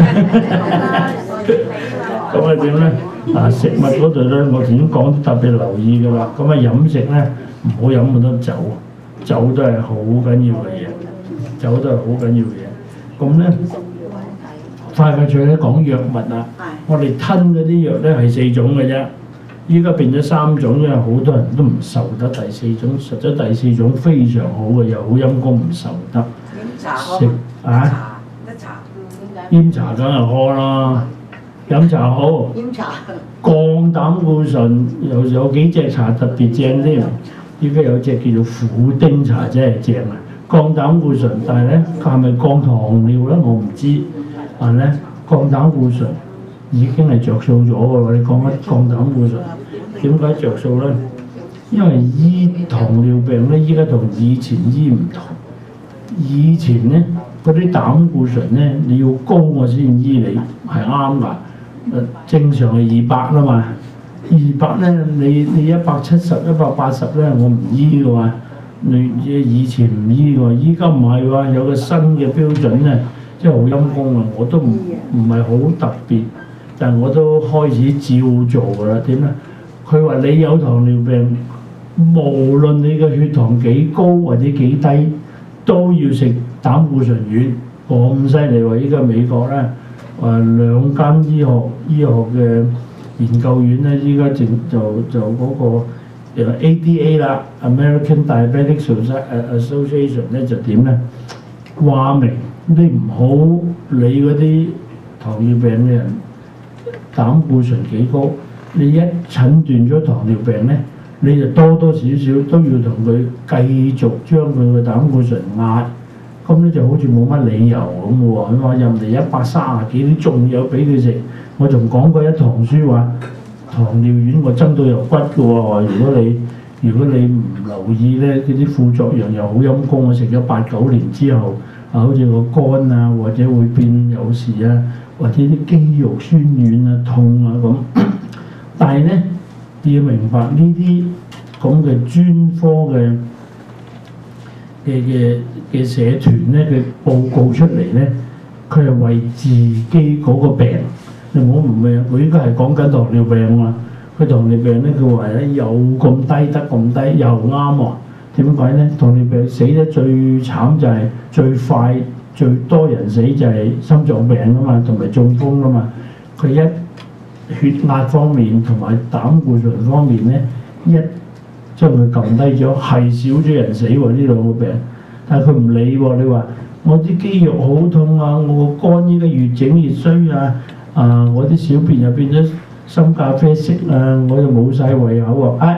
咁啊點咧？啊食物嗰度咧，我已經講特別留意㗎啦。咁啊飲食咧，唔好飲咁多酒，酒都係好緊要嘅嘢。酒都係好緊要嘅嘢，咁咧快快脆咧講藥物啊！我哋吞嗰啲藥咧係四種嘅啫，依家變咗三種，因為好多人都唔受得第四種，實質第四種非常好嘅，又好陰功唔受得。食啊！飲茶梗係喝啦，飲茶好。飲茶降膽固醇，有有幾隻茶特別正添。依家有隻叫做苦丁茶，真係正啊！降膽固醇，但係咧係咪降糖尿咧？我唔知，但係咧降膽固醇已經係着數咗㗎喎。你講緊降膽固醇點解着數咧？因為醫糖尿病咧，依家同以前醫唔同。以前咧嗰啲膽固醇咧，你要高我先醫你，係啱㗎。誒正常係二百啦嘛，二百咧你你一百七十、一百八十咧，我唔醫㗎嘛。你以前唔醫喎，依家唔係喎，有個新嘅標準咧，即係好陰功啊！我都唔唔係好特別，但係我都開始照做㗎啦。點咧？佢話你有糖尿病，無論你嘅血糖幾高或者幾低，都要食膽固醇丸，咁犀利喎！依家美國咧，誒兩間醫學醫學嘅研究院咧，依家正就就嗰個。A D A 啦 ，American Diabetic Association 咧就點咧？話明你唔好理嗰啲糖尿病嘅人膽固醇幾高，你一診斷咗糖尿病咧，你就多多少少都要同佢繼續將佢嘅膽固醇壓，咁咧就好似冇乜理由咁嘅喎。佢話人哋一百三十幾，你仲有俾佢食？我仲講過一堂書話。糖尿丸我針到入骨嘅喎，如果你如果你唔留意咧，嗰啲副作用又好陰功。我食咗八九年之後，啊好似個肝啊，或者會變有事啊，或者啲肌肉酸軟啊、痛啊咁。但係咧，你要明白呢啲咁嘅專科嘅嘅嘅嘅社團咧嘅報告出嚟咧，佢係為自己嗰個病。我唔明，佢應該係講緊糖尿病啊！佢糖尿病咧，佢話咧有咁低得咁低，又啱喎。點解咧？糖尿病死得最慘就係最快、最多人死就係心臟病啊嘛，同埋中風啊嘛。佢一血壓方面同埋膽固醇方面咧，一將佢撳低咗，係少咗人死喎呢兩個病。但係佢唔理喎，你話我啲肌肉好痛啊，我個肝依家越整越衰啊！啊！我啲小便又變咗深咖啡色啊！我又冇晒胃口喎，啊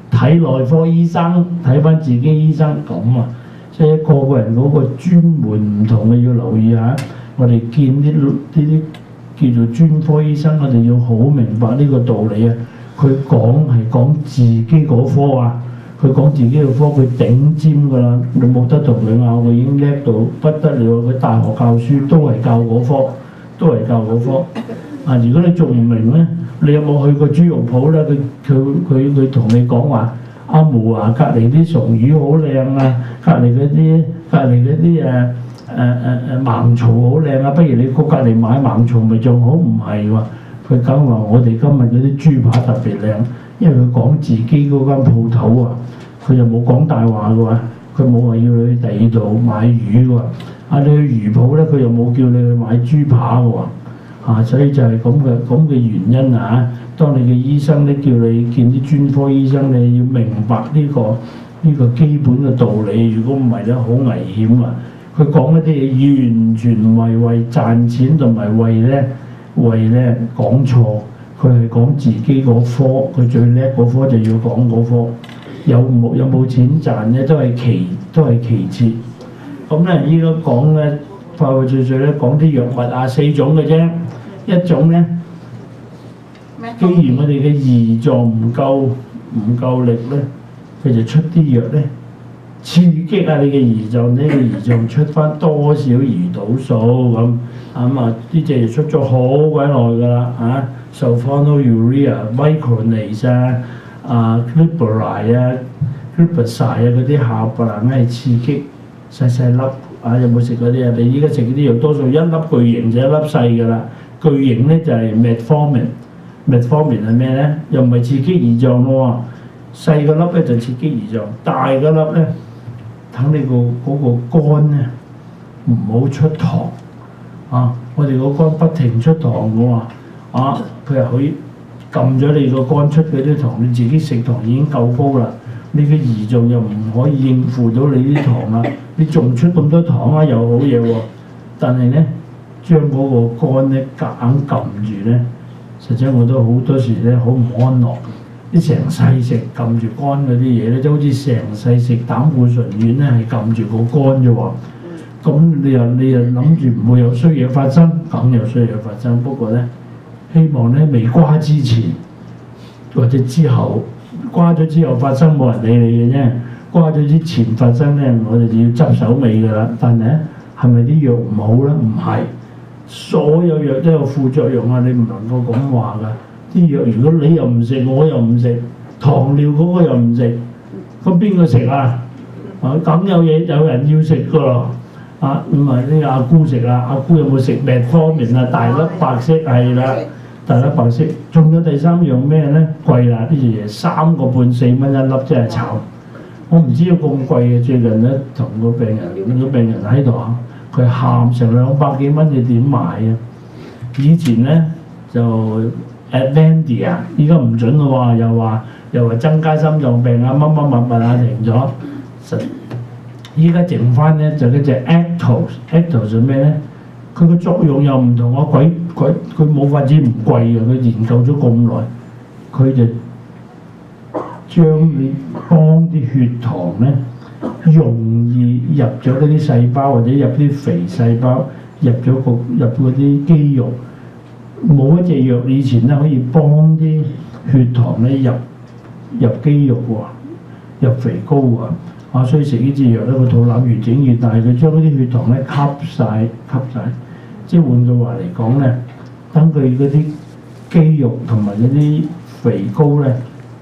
睇內科醫生，睇翻自己醫生咁啊。即係個個人嗰個專門唔同嘅要留意下。我哋見啲呢啲叫做專科醫生，我哋要好明白呢個道理啊。佢講係講自己嗰科啊，佢講自己嘅科，佢頂尖㗎啦，你冇得同佢拗，佢已經叻到不得了。佢大學教書都係教嗰科，都係教嗰科。啊，如果你仲唔明咧，你有冇去過豬肉鋪咧？佢佢佢佢同你講話，阿毛啊，隔離啲松魚好靚啊，隔離嗰啲隔離嗰啲誒誒誒誒盲槽好靚啊，不如你過隔離買盲槽咪仲好？唔係喎，佢梗話我哋今日嗰啲豬扒特別靚，因為佢講自己嗰間鋪頭啊，佢又冇講大話嘅話，佢冇話要你去第二度買魚喎。啊，你去魚鋪咧，佢又冇叫你去買豬扒嘅喎。啊，所以就係咁嘅咁嘅原因啊！當你嘅醫生咧叫你見啲專科醫生，你要明白呢個呢個基本嘅道理。如果唔係咧，好危險啊！佢講一啲嘢完全唔係為賺錢同埋為咧為咧講錯，佢係講自己嗰科，佢最叻嗰科就要講嗰科。有冇有冇錢賺咧，都係其都係其次。咁咧依家講咧快快脆脆咧講啲藥物啊，四種嘅啫。一種咧，既然我哋嘅胰臟唔夠唔夠力咧，佢就出啲藥咧，刺激下你嘅胰臟，呢個胰臟出翻多少胰島素咁。咁啊，呢隻藥出咗好鬼耐㗎啦嚇 sulfonylurea、Micronase 啊、啊 Glyburide 啊、Glipizide 啊嗰啲下白蘭係刺激細細粒啊！有冇食嗰啲啊？你依家食嗰啲藥多數一粒巨型就一粒細㗎啦。巨型咧就係 metformin，metformin 係咩咧？又唔係刺激胰臟喎，細個粒咧就刺激胰臟，大個粒咧等你個嗰個肝咧唔好出糖啊！我哋個肝不停出糖嘅喎啊，佢係可以撳咗你個肝出嗰啲糖，你自己食糖已經夠高啦，你嘅胰臟又唔可以應付到你啲糖啦，你仲出咁多糖啊，又好嘢喎，但係咧。將嗰個肝咧夾硬撳住咧，實際我都好多時咧好唔安樂。啲成世食撳住肝嗰啲嘢咧，即好似成世食膽固醇丸咧係撳住個肝啫喎。咁你又你又諗住唔會有衰嘢發生，梗有衰嘢發生。不過咧，希望咧未瓜之前或者之後，瓜咗之後發生冇人理你嘅啫。瓜咗之前發生咧，我哋就要執手尾㗎啦。但係咧，係咪啲藥唔好咧？唔係。所有藥都有副作用啊！你唔能夠咁話㗎。啲藥如果你又唔食，我又唔食，糖尿嗰個又唔食，咁邊個食啊？啊，咁有嘢有人要食㗎咯。啊，唔係呢個阿姑食啦，阿姑有冇食 metformin 啊？大粒白色係啦，大粒白色。仲有第三樣咩咧？貴啦！呢隻嘢三個半四蚊一粒，真係慘。我唔知道咁貴嘅，最近咧同個病人，個病人喺度。佢喊成兩百幾蚊，你點買啊？以前咧就 Avandia 啊，依家唔準咯喎，又話又話增加心臟病啊，乜乜乜乜啊停咗。實依家剩翻咧就嗰隻 Actos，Actos 做咩咧？佢個作用又唔同我鬼鬼，佢冇法子唔貴嘅，佢研究咗咁耐，佢就將你幫啲血糖咧。容易入咗嗰啲細胞，或者入啲肥細胞，入咗個入嗰啲肌肉。冇一隻藥以前咧可以幫啲血糖咧入入肌肉喎，入肥膏喎。啊，所以食呢隻藥咧個肚腩越整越大，佢將嗰啲血糖咧吸晒吸晒。即係換句話嚟講咧，等佢嗰啲肌肉同埋嗰啲肥膏咧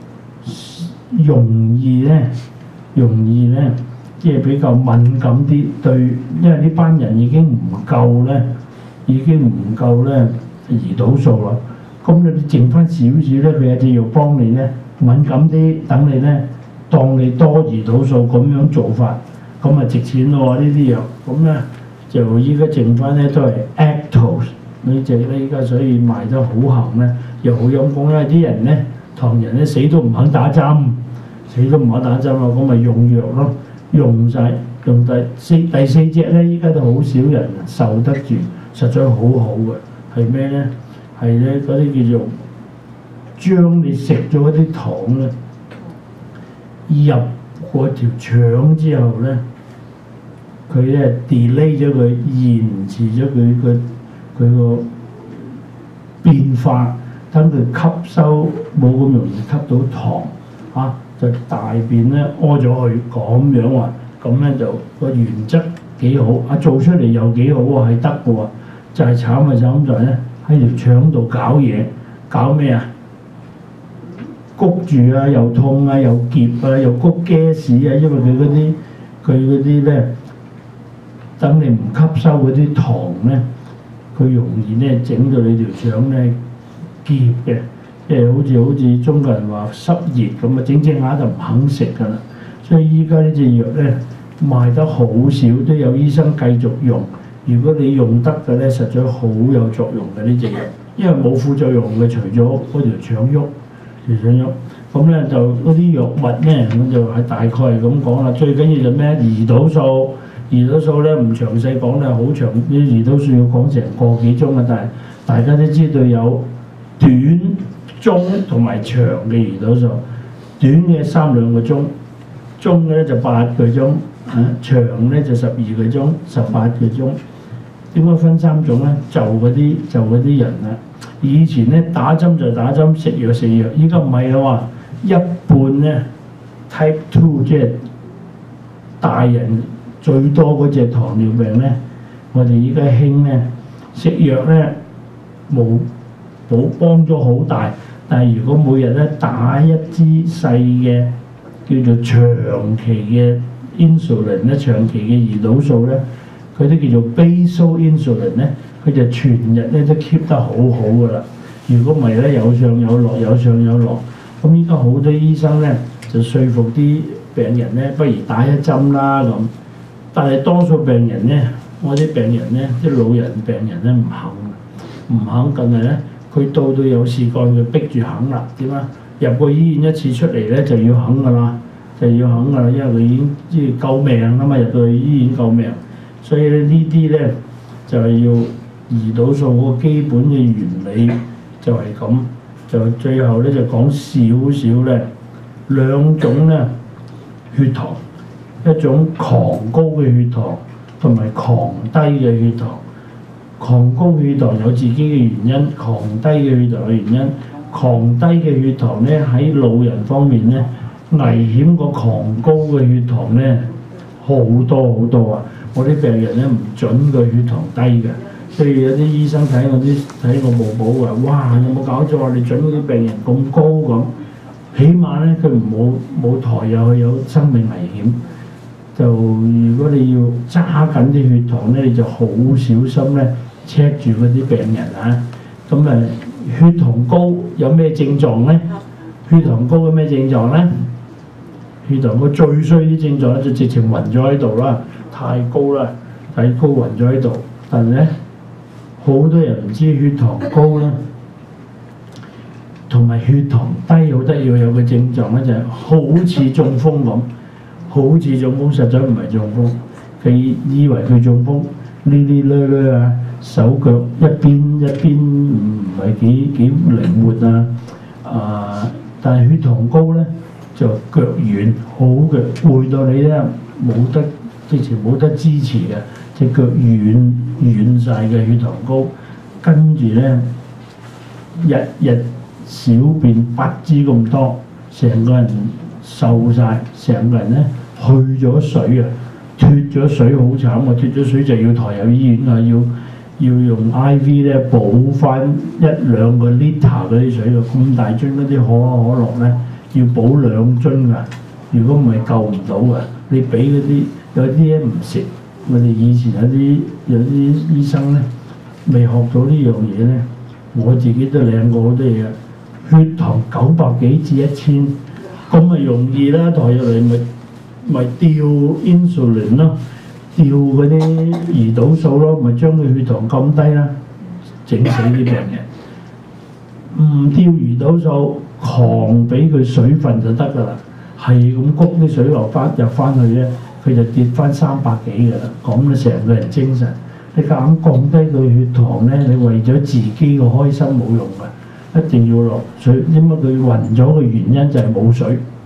容易咧。容易咧，即係比較敏感啲對，因為呢班人已經唔夠咧，已經唔夠咧胰島素啦。咁你剩翻少少咧，佢有隻藥幫你咧敏感啲，等你咧當你多胰島素咁樣做法，咁啊值錢咯喎呢啲藥。咁咧就依家剩翻咧都係 Actos 呢隻咧，依家所以賣得好行咧，又好陰功，因為啲人咧唐人咧死都唔肯打針。死都唔可打針咯，咁咪用藥咯，用晒用第四第四隻咧，依家都好少人受得住，實在好好嘅，係咩咧？係咧嗰啲叫做將你食咗嗰啲糖咧， 入嗰條腸之後咧，佢咧 delay 咗佢，延遲咗佢個佢個變化，等佢吸收冇咁容易吸到糖嚇、啊，就大便咧屙咗去咁樣喎，咁咧就個原則幾好，啊做出嚟又幾好喎，係得嘅喎，就係、是、慘嘅慘在咧喺條腸度搞嘢，搞咩啊？谷住啊，又痛啊，又澀啊，又谷 gas 啊，因為佢嗰啲佢嗰啲咧，等你唔吸收嗰啲糖咧，佢容易咧整到你條腸咧澀嘅，即係好似好似中國人話濕熱咁啊，整整下就唔肯食㗎啦。所以依家呢隻藥咧賣得好少，都有醫生繼續用。如果你用得嘅咧，實在好有作用嘅呢隻藥，因為冇副作用嘅，除咗嗰條腸喐。條腸喐，咁咧就嗰啲藥物咧，咁就係大概係咁講啦。最緊要就咩？胰島素，胰島素咧唔詳細講咧，好長啲胰島素要講成個幾鐘啊！但係大家都知道有短、中同埋長嘅胰島素，短嘅三兩個鐘，中嘅咧就八個鐘，啊長咧就十二個鐘、十八個鐘。點解分三種咧？就嗰啲就嗰啲人啦。以前咧打針就打針，食藥食藥，依家唔係啊喎，一半咧 Type two 即係大人最多嗰隻糖尿病咧，我哋依家興咧食藥咧冇冇幫咗好大，但係如果每日咧打一支細嘅叫做長期嘅 insulin 咧，長期嘅胰島素咧，佢都叫做 basal insulin 咧。佢就全日咧都 keep 得好好噶啦。如果唔係咧，有上有落，有上有落。咁依家好多醫生咧就說服啲病人咧，不如打一針啦咁。但係多數病人咧，我啲病人咧，啲老人病人咧唔肯，唔肯，近係咧佢到到有事幹，佢逼住肯啦。點啊？入個醫院一次出嚟咧就要肯噶啦，就要肯噶啦，因為佢已經即係救命啊嘛，入到去醫院救命。所以咧呢啲咧就係要。胰島素個基本嘅原理就係咁，就最後咧就講少少咧兩種咧血糖，一種狂高嘅血糖同埋狂低嘅血糖。狂高血糖有自己嘅原因，狂低嘅血糖嘅原因。狂低嘅血糖咧喺老人方面咧危險過狂高嘅血糖咧好多好多啊！我啲病人咧唔準個血糖低嘅。所以有啲醫生睇我啲睇我報報話，哇！有冇搞錯啊？你準嗰啲病人咁高咁，起碼咧佢唔冇冇抬入去有生命危險。就如果你要揸緊啲血糖咧，你就好小心咧 check 住嗰啲病人啊。咁誒血糖高有咩症狀咧？血糖高有咩症狀咧？血糖高最衰啲症狀咧就直情暈咗喺度啦，太高啦，太高暈咗喺度。但係咧好多人唔知血糖高啦，同埋血糖低好得意，有個症狀咧就係好似中風咁，好似中風，實在唔係中風。佢以為佢中風，呢啲咧咧啊，手腳一邊一邊唔係幾幾靈活啊，啊！但係血糖高咧就腳軟，好嘅攰到你咧冇得直情冇得支持嘅。隻腳軟軟晒嘅血糖高，跟住咧日日小便不知咁多，成個人瘦晒，成個人咧去咗水啊，脱咗水好慘啊！脱咗水就要抬入醫院啊，要要用 I V 咧補翻一兩個 liter 嗰啲水啊，咁大樽嗰啲可口可樂咧要補兩樽噶，如果唔係救唔到噶，你俾嗰啲有啲嘢唔食。我哋以前有啲有啲醫生咧，未學到呢樣嘢咧，我自己都領過好多嘢。血糖九百幾至一千，咁咪容易啦，抬入嚟咪咪吊 insulin 咯，吊嗰啲胰島素咯，咪將佢血糖降低啦，整死啲病人。唔吊胰島素，狂俾佢水分就得㗎啦，係咁谷啲水流翻入翻去咧。佢就跌翻三百幾嘅啦，咁咧成個人精神。你夾硬降低佢血糖咧，你為咗自己個開心冇用嘅，一定要落水。點解佢暈咗嘅原因就係冇水，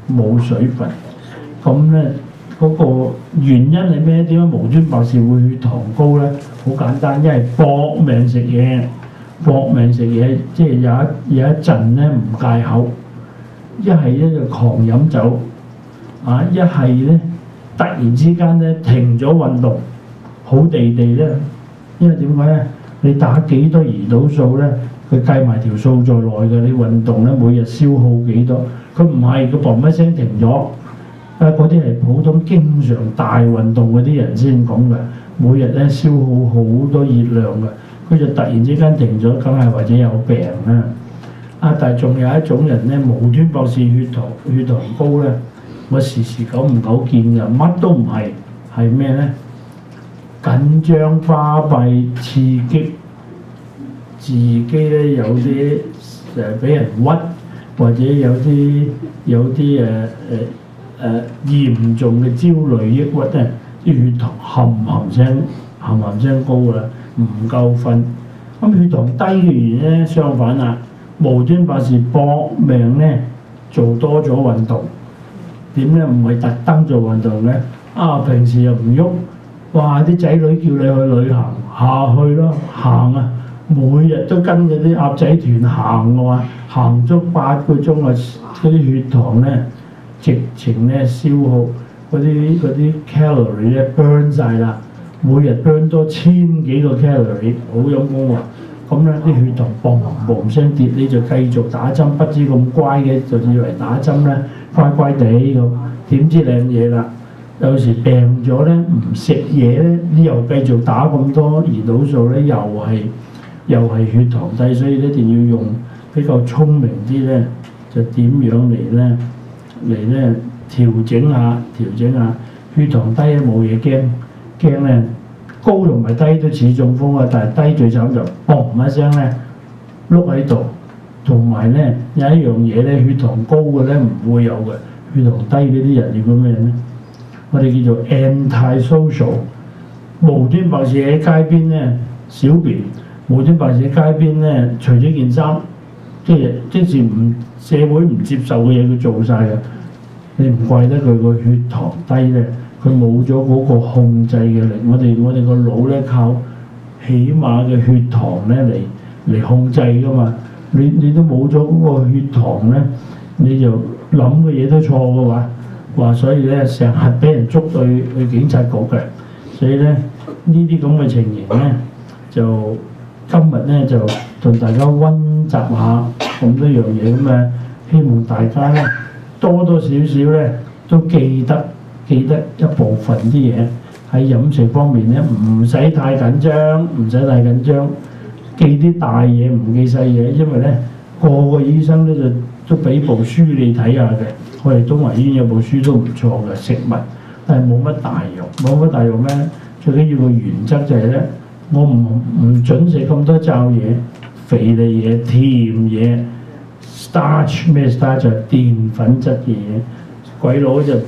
冇水分。咁咧嗰個原因係咩？點解無端白事會血糖高咧？好簡單，因為搏命食嘢，搏命食嘢，即係有一有一陣咧唔戒口，一係咧就狂飲酒，啊一係咧突然之間咧停咗運動，好地地咧，因為點解咧？你打幾多胰島素咧？佢計埋條數在內嘅，你運動咧每日消耗幾多？佢唔係佢嘣一聲停咗，啊嗰啲係普通經常大運動嗰啲人先講嘅，每日咧消耗好多熱量嘅，佢就突然之間停咗，梗係或者有病啦。啊，但係仲有一種人咧，無端白事血糖血糖高咧，我時時久唔久見嘅，乜都唔係，係咩咧？緊張、巴閉、刺激。自己咧有啲誒俾人屈，或者有啲有啲誒誒誒嚴重嘅焦慮抑鬱咧，啲血糖冚冚聲冚冚聲高㗎啦，唔夠瞓。咁血糖低嘅原因咧，相反啦，無端白事搏命咧做多咗運動。點咧？唔係特登做運動嘅，啊平時又唔喐，哇啲仔女叫你去旅行，下去咯，行啊！每日都跟嗰啲鴨仔團行嘅話，行足八個鐘啊！嗰啲血糖咧，直情咧消耗嗰啲嗰啲 calorie 咧 burn 晒啦，每日 burn 多千幾個 calorie， 好陰功喎！咁咧啲血糖嘣嘣聲跌，你就繼續打針，不知咁乖嘅，就以為打針咧乖乖地咁，點知靚嘢啦！有時病咗咧，唔食嘢咧，你又繼續打咁多胰島素咧，又係〜又係血糖低，所以一定要用比較聰明啲咧，就點樣嚟咧嚟咧調整下調整下血糖低咧冇嘢驚，驚咧高同埋低都似中風啊！但係低最慘就嘣一聲咧碌喺度，同埋咧有一樣嘢咧血糖高嘅咧唔會有嘅，血糖低嗰啲人要講咩咧？我哋叫做 anti-social， 無端白事喺街邊咧小便。無端白事喺街邊咧，除咗件衫，即係即係唔社會唔接受嘅嘢，佢做晒嘅。你唔怪得佢個血糖低咧，佢冇咗嗰個控制嘅力。我哋我哋個腦咧靠起碼嘅血糖咧嚟嚟控制㗎嘛。你你都冇咗嗰個血糖咧，你就諗嘅嘢都錯嘅話，話所以咧成日俾人捉去去警察局嘅。所以咧呢啲咁嘅情形咧就。今日咧就同大家溫習下咁多樣嘢咁啊，希望大家咧多多少少咧都記得記得一部分啲嘢喺飲食方面咧，唔使太緊張，唔使太緊張，記啲大嘢唔記細嘢，因為咧個個醫生咧就都俾部書你睇下嘅，我哋東華醫院有部書都唔錯嘅食物，但係冇乜大用，冇乜大用咩？最緊要個原則就係咧。我唔唔準食咁多罩嘢、肥膩嘢、甜嘢、starch 咩 starch 就係澱粉質嘅嘢。鬼佬就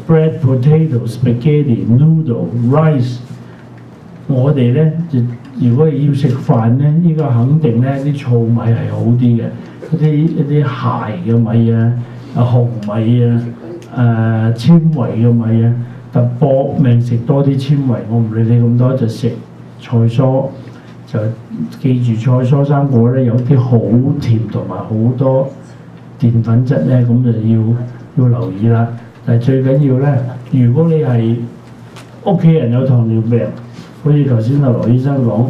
bread、potato、spaghetti、noodle、rice。我哋咧就如果要食飯咧，呢個肯定咧啲糙米係好啲嘅，嗰啲一啲鞋嘅米啊、啊紅米啊、誒纖維嘅米啊，但搏命食多啲纖維，我唔理你咁多就食。菜蔬就記住菜蔬生果咧有啲好甜同埋好多澱粉質咧，咁就要要留意啦。但係最緊要咧，如果你係屋企人有糖尿病，好似頭先阿羅醫生講，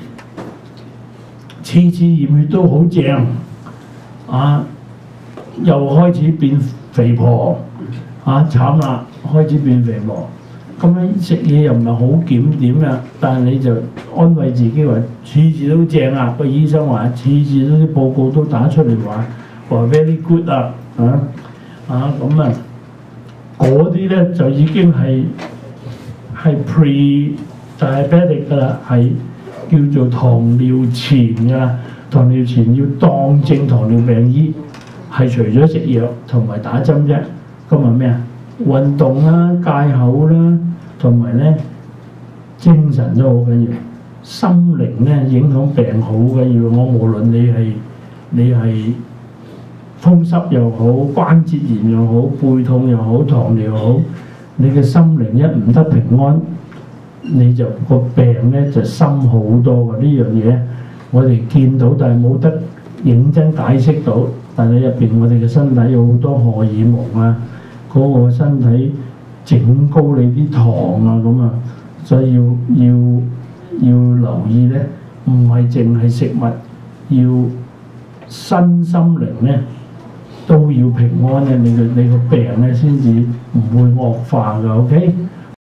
次次驗血都好正，啊，又開始變肥婆，啊慘啦，開始變肥婆。咁樣食嘢又唔係好檢點啊，但係你就安慰自己話次次都正啊，個醫生話次次都啲報告都打出嚟話話 very good 啊，啊啊咁啊，嗰啲咧就已經係係 pre-diabetic 㗎啦，係叫做糖尿前㗎啦，糖尿前要當正糖尿病醫，係除咗食藥同埋打針啫，咁啊咩啊？運動啦、戒口啦，同埋咧精神都好緊要，心靈咧影響病好緊要。我無論你係你係風濕又好，關節炎又好，背痛又好，糖尿又好，你嘅心靈一唔得平安，你就個病咧就深好多嘅。呢樣嘢我哋見到，但係冇得認真解釋到。但係入邊我哋嘅身體有好多荷爾蒙啊，嗰、那個身體整高你啲糖啊咁啊，所以要要要留意咧，唔係淨係食物，要身心靈咧都要平安咧，你個你個病咧先至唔會惡化㗎。OK。